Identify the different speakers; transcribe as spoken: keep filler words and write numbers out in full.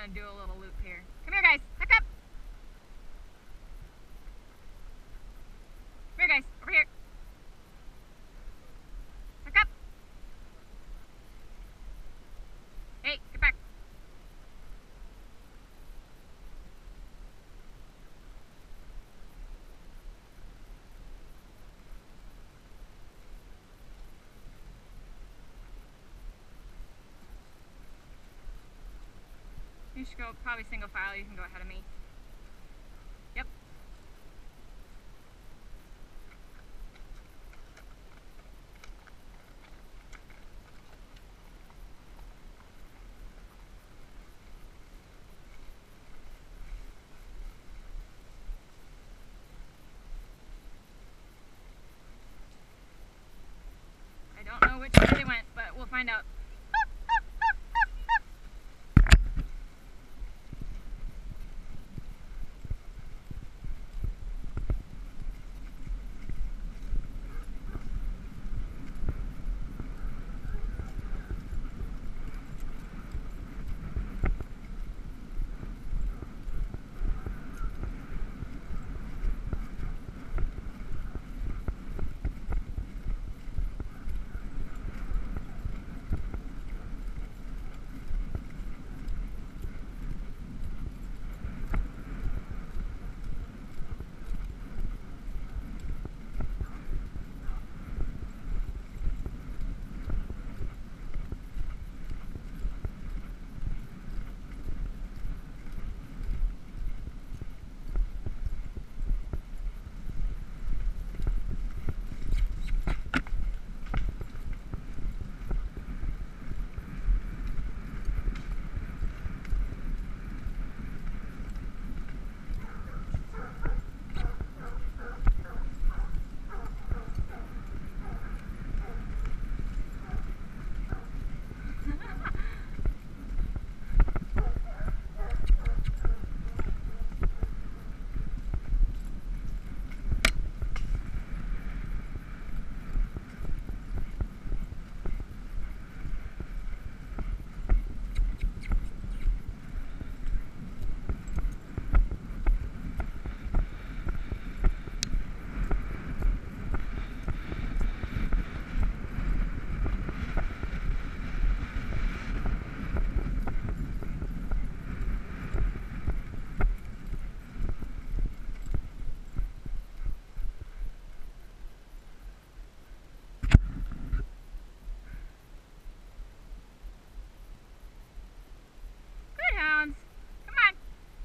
Speaker 1: gonna do a little loop here. Come here, guys. Hook up. Come here, guys. Over here. Hook up. Hey, get back. You should go probably single file. You can go ahead of me. Yep. I don't know which way they went, but we'll find out.